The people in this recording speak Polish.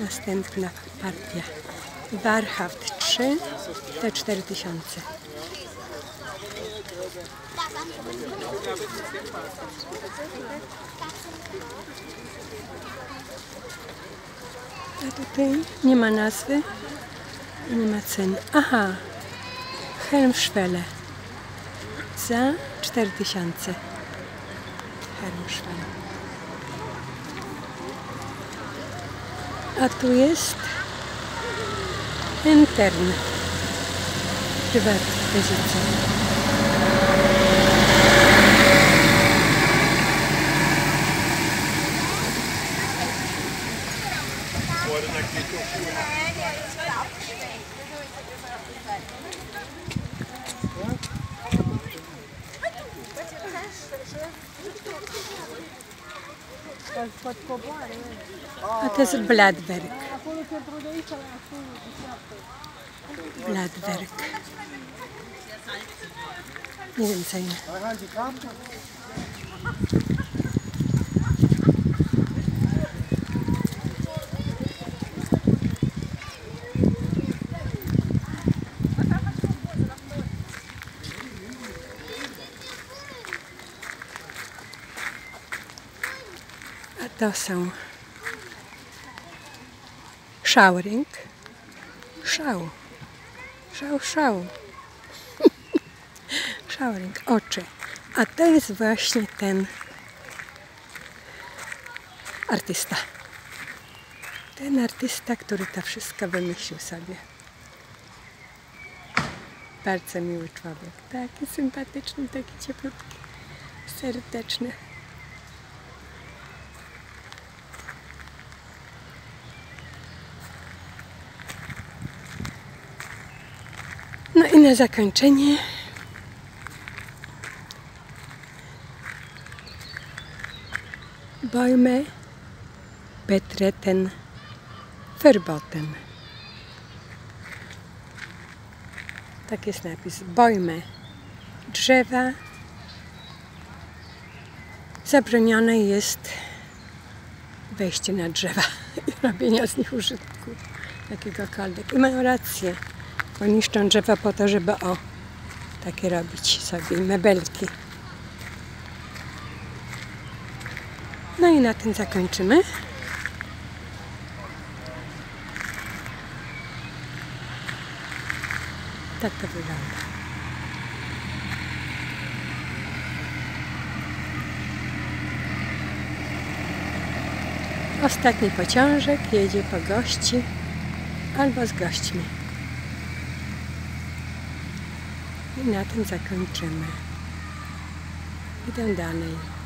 Następna partia. Warhaft 3, te 4000. A tutaj nie ma nazwy, nie ma ceny. Aha, Helmschwelle za 4000. Helmschwelle. A tu jest Entern. Prywatna pozycja. A to jest Bladberg. Bladberg. Nie wiem co inne. A to są Schauring. Szał. Schauring, oczy. A to jest właśnie ten artysta. Ten artysta, który to wszystko wymyślił sobie. Bardzo miły człowiek. Taki sympatyczny, taki cieplutki, serdeczny. No i na zakończenie Bäume betreten verboten. Tak jest napis. Bäume, drzewa. Zabronione jest wejście na drzewa i robienia z nich użytku jakiegokolwiek. I mają rację, bo niszczą drzewa po to, żeby takie robić sobie mebelki. No i na tym zakończymy. Tak to wygląda. Ostatni pociążek jedzie po gości albo z gośćmi. I na tym zakończymy. Idę dalej.